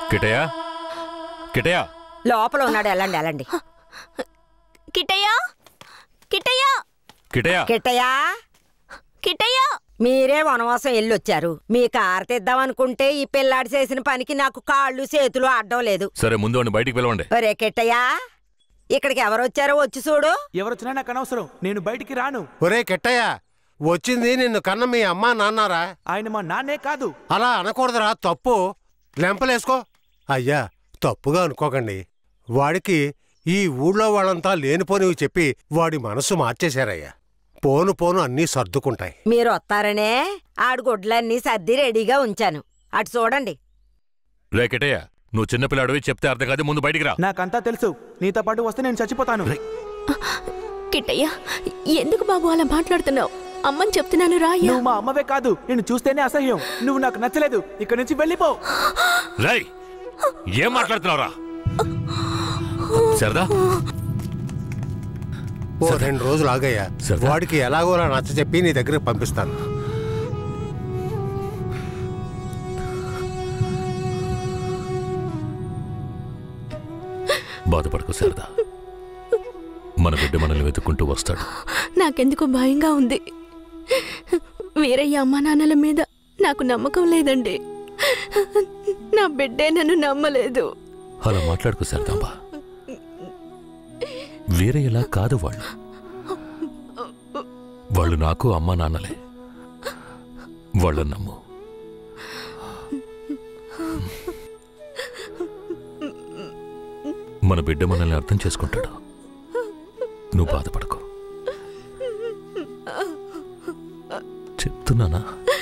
కిటయా కిటయా లోపల ఉన్నాడు. వెళ్ళండి వెళ్ళండి. కిటయా కిటయా కిటయా కిట్టయా కిటయా మీరే వనవాసం వెళ్ళొచ్చారు. మీ కారు తెద్దామనుకుంటే ఈ పిల్లాడి చేసిన పనికి నాకు కాళ్ళు చేతులు అడ్డం లేదు. సరే ముందు వాడిని బయటికి పిలవండి. ఒరే కిట్టయా, ఇక్కడికి ఎవరొచ్చారో వచ్చి చూడు. ఎవరొచ్చినా నాకు అనవసరం, నేను బయటికి రాను. ఒరే కిట్టయ్య, వచ్చింది నిన్ను కన్న మీ అమ్మా నాన్నారా? ఆయన మా నాన్నే కాదు. అలా అనకూడదురా, తప్పు. లెంపలేసుకో. అయ్యా, తప్పుగా అనుకోకండి. వాడికి ఈ ఊళ్ళో వాళ్ళంతా లేనిపోనివి చెప్పి వాడి మనసు మార్చేశారయ్యా. పోను పోను అన్నీ సర్దుకుంటాయి. మీరు వస్తారనే ఆడు గుడ్లన్నీ సర్ది రెడీగా ఉంచాను. అటు చూడండి. రే కిటయా, నువ్వు చిన్నపిల్లాడివి, చెప్తే అర్థం కాదు. ముందు బయటికి రా. నాకంతా తెలుసు. నీతో పాటు వస్తే నేను చచ్చిపోతాను. కిట్టయ్య, ఎందుకు బాబు అలా మాట్లాడుతున్నావు? అమ్మని చెప్తున్నాను రా. నువ్వు మా అమ్మవే కాదు, నేను చూస్తేనే అసహ్యం. నువ్వు నాకు నచ్చలేదు, ఇక్కడి నుంచి వెళ్ళిపో. రై, ఏం మాట్లాడుతున్నావురా? సరదా ఓ 2 రోజులు ఆగయ్యా. వాడికి ఎలాగోలా నచ్చ చెప్పి నీ దగ్గరకు పంపిస్తాను. బాధపడకు సరదా, మన బిడ్డ మనల్ని వెతుక్కుంటూ వస్తాడు. నాకెందుకు భయంగా ఉంది. వీరయ్య అమ్మా నాన్నల మీద నాకు నమ్మకం లేదండి. నా బిడ్డే నన్ను నమ్మలేదు. అలా మాట్లాడుకు సరదాంబా. వేరే ఎలా కాదు వాళ్ళు నాకు అమ్మా నాన్నలే. వాళ్ళని నమ్ము. మన బిడ్డ మనల్ని అర్థం చేసుకుంటాడు. నువ్వు బాధపడకు, చెప్తున్నానా?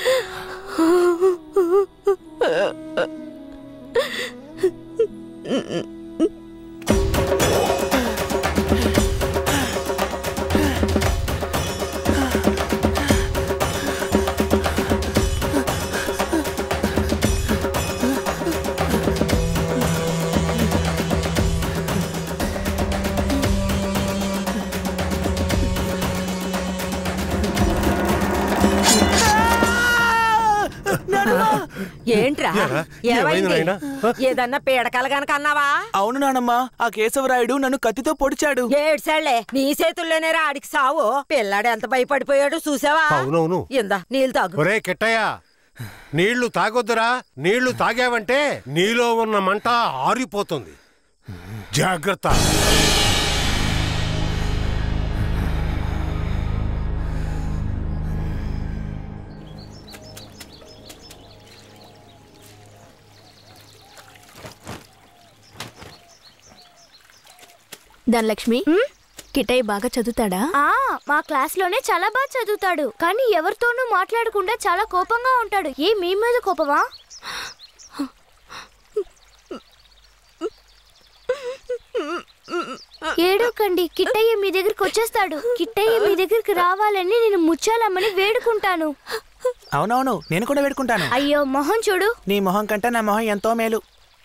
ఏంట్రా ఏమైంది? ఏదన్నా పీడకల గనక అన్నావా? అవును నానమ్మా, ఆ కేశవరాయుడు నన్ను కత్తితో పొడిచాడు. ఏడ్సాళ్లే, నీ చేతుల్లోనే ఆడికి సావు. పిల్లాడు ఎంత భయపడిపోయాడు చూసావా? అవునవును. ఇందా నీళ్ళు తాగు. ఒరే కిట్టయ్య, నీళ్లు తాగొద్దురా. నీళ్లు తాగావంటే నీలో ఉన్న మంట ఆరిపోతుంది. జాగ్రత్త. ధనలక్ష్మి, కిటయ్య బాగా చదువుతాడా? మా క్లాస్ లోనే చాలా బాగా చదువుతాడు. కానీ ఎవరితోనూ మాట్లాడకుండా చాలా కోపంగా ఉంటాడు. మీ మీద కోపమా? ఏడోకండి, కిట్టయ్య మీ దగ్గరికి వచ్చేస్తాడు. కిట్టయ్య మీ దగ్గరికి రావాలని నేను ముచ్చాలమ్మని వేడుకుంటాను. అవునవును, నేను కూడా వేడుకుంటాను. అయ్యో, మొహం చూడు. నీ మొహం కంటే నా మొహం ఎంతో మేలు.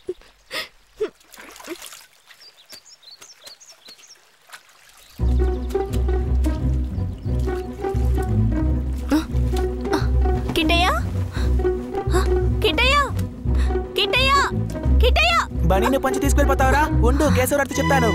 కిట్టయ్య, కిట్టయ్య, కిట్టయ్య, కిట్టయ్య. బనీని పంచి తీసుకెళ్ళిపోతావరా? ఉండు, కేశవరాయుడు చెప్తాను.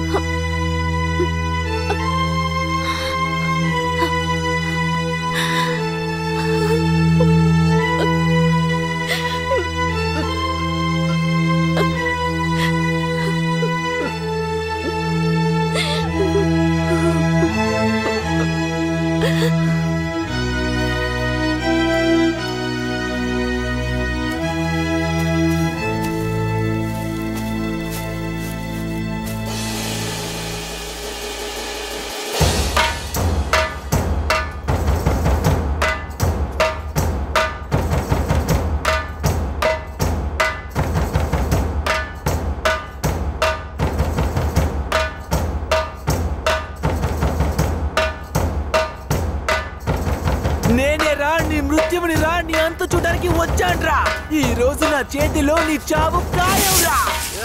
చూడడానికి వచ్చాన్రా. ఈ రోజు నా చేతిలో నీ చావు ఖాయంరా.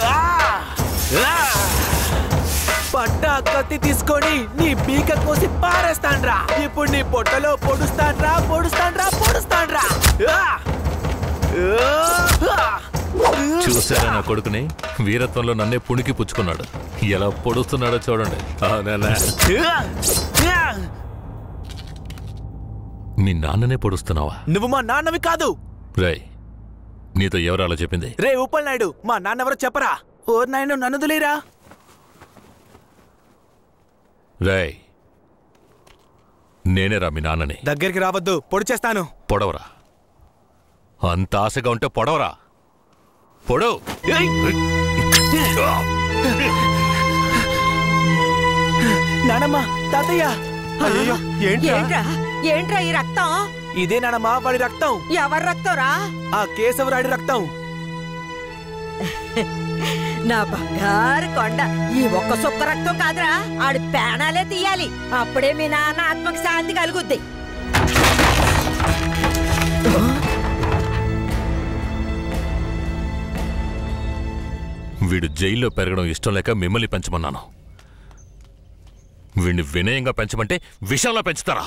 పట్టా కత్తి తీసుకొని నీ పీక కోసి పారేస్తాన్రా. ఇప్పుడు నీ పొట్టలో పొడుస్తాన్రా, పొడుస్తాన్రా, పొడుస్తాన్రా. చూసారా నా కొడుకుని? వీరత్వంలో నన్నే పుణికి పుచ్చుకున్నాడు. ఎలా పొడుస్తున్నాడో చూడండి. మీ నాన్ననే పొడుస్తున్నావా? నువ్వు మా నాన్నవి కాదు. రే, నీతో ఎవరు అలా చెప్పింది? రే ఉప్పల్ నాయుడు, మా నాన్న ఎవరో చెప్పరా? ఓ నాయన నన్ను వదిలేరా. రే, నేనేరా మీ నాన్నని. దగ్గరికి రావద్దు, పొడి చేస్తాను. పొడవరా. అంత ఆశగా ఉంటే పొడవరా. పొడవు. నానమ్మ, తాతయ్య. అయ్యో ఏంట్రా? ఏంట్రా ఏంట్రా ఈ రక్తం? ఇదే నానమ్మ వాడి రక్తం. ఎవరి రక్తంరా? ఆ కేశవరాడి రక్తం. నా బంగారు కొండ, ఈ ఒక్క సుక్క రక్తం కాదురా, ఆడి ప్రాణాలే తీయాలి. అప్పుడే మీ నాన్న ఆత్మకు శాంతి కలుగుద్ది. వీడు జైల్లో పెరగడం ఇష్టం లేక మిమ్మల్ని పెంచమన్నాను. వీడిని వినయంగా పెంచమంటే విషంలో పెంచుతారా?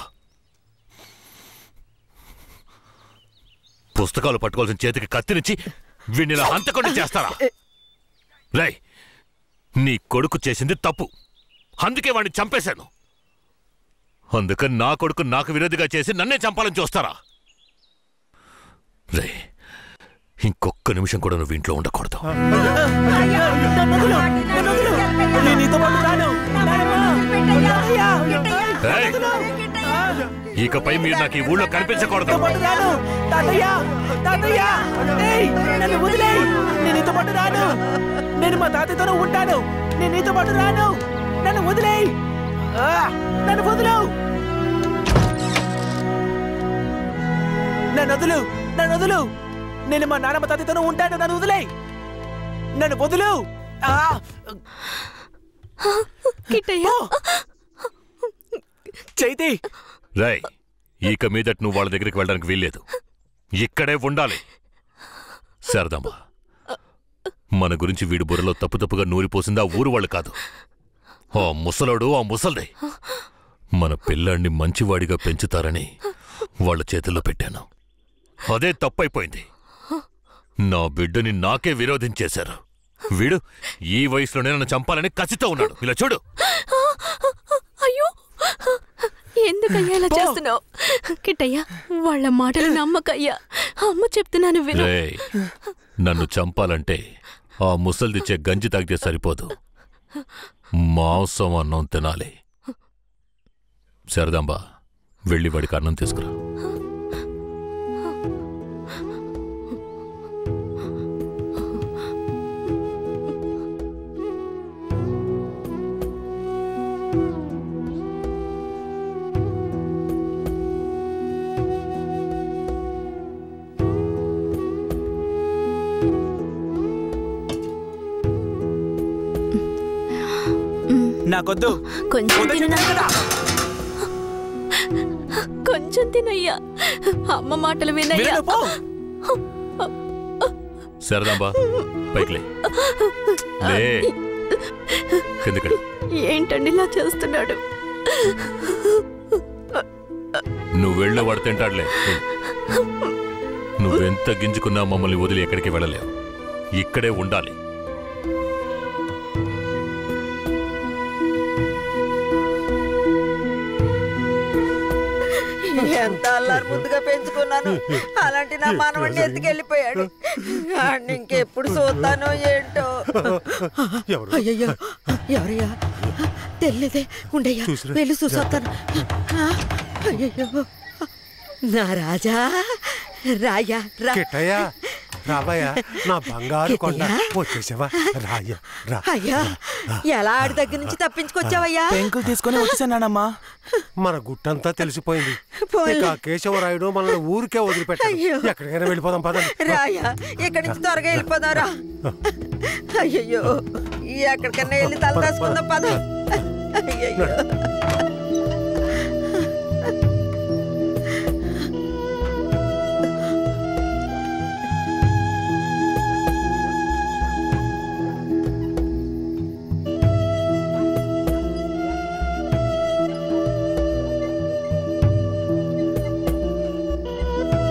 పుస్తకాలు పట్టుకోవాల్సిన చేతికి కత్తినిచ్చి వీడిని ఇలా హంతకుండా చేస్తారా? రై, నీ కొడుకు చేసింది తప్పు, అందుకే వాడిని చంపేశాను. అందుకని నా కొడుకు నాకు విరోధిగా చేసి నన్నే చంపాలని చూస్తారా? రే, ఇంకొక్క నిమిషం కూడా నువ్వు ఇంట్లో ఉండకూడదు. ఇకపై మీరు నాకు ఈ ఊళ్ళో కనిపించకూడదు. నేను మా తాతయ్యతోనే ఉంటాను. నేను నీతో పాటు రాను. నన్ను వదిలేయ్. నన్ను వదులు. నన్ను వదులు. నన్ను వదులు. నేను మా నాన్నమ్మ తాతయ్యతోనే ఉంటాను. నన్ను వదిలేయ్. నన్ను వదులు. చైతి. రై, ఇక మీదట నువ్వు వాళ్ళ దగ్గరికి వెళ్ళడానికి వీల్లేదు. ఇక్కడే ఉండాలి. శారదమ్మ, మన గురించి వీడి బుర్రలో తప్పుగా నూరిపోసింది ఆ ఊరు వాళ్ళు కాదు, ఆ ముసలోడు, ఆ ముసల్దే. మన పిల్లాన్ని మంచివాడిగా పెంచుతారని వాళ్ళ చేతుల్లో పెట్టాను. అదే తప్పైపోయింది. నా బిడ్డని నాకే విరోధించేశారు. వీడు ఈ వయసులోనే నన్ను చంపాలని కసితో ఉన్నాడు. ఇలా చూడు. అయ్యో, ఎందుకయ్యా ఇలా చేస్తున్నావు? కిట్టయ్యా, వాళ్ళ మాటలు నమ్మకయ్యా. అమ్మ చెప్తున్నాను విను. నన్ను చంపాలంటే ఆ ముసల్దిచ్చే గంజి తాగితే సరిపోదు, మాంసం అన్నం తినాలి. శారదాంబ, వెళ్ళి వాడికి అన్నం తీసుకురా. నాకొద్దు. కొంచెం తినయ్యా. అమ్మ మాటలు వినయ్యా. శారదాంబ, పైకి లే. కిందకి. ఏంటండి ఇలా చేస్తున్నాడు? నువ్వు వెళ్ళే వాడు తింటాడులే. నువ్వెంత గింజుకున్నా మమ్మల్ని వదిలి ఎక్కడికి వెళ్ళలేవు. ఇక్కడే ఉండాలి. ఎంత అల్లారు ముందుగా పెంచుకున్నాను, అలాంటి నా మనవడిని ఎత్తుకెళ్ళిపోయాడు. ఇంకెప్పుడు చూస్తానో ఏంటో. అయ్యయ్యో, ఎవరయ్యా? తెలియదే. ఉండయ్యా, వెళ్ళి చూసొస్తాను. అయ్యయ్యో, నా రాజా, రాయా కిట్టయ్యా, రాబయ్యా, నా బంగారు కొండ. వచ్చేసావా? రాయ్యా, రా. అయ్యా, ఎలా ఆడి దగ్గర నుంచి తప్పించుకొచ్చావయ్యా? పెంకులు తీసుకొని వచ్చేసానమ్మా. మన గుట్టంతా తెలిసిపోయింది. ఇక కేశవరాయుడు మనల్ని ఊరికే వదిలిపెట్టాడు. ఎక్కడికైనా వెళ్ళిపోదాం పదండి. రాయా, ఇక్కడి నుంచి త్వరగా వెళ్ళిపోదాం రా. అయ్యయ్యో, ఎక్కడికైనా వెళ్ళి తల దాచుకుందాం పద. అయ్యయ్యో.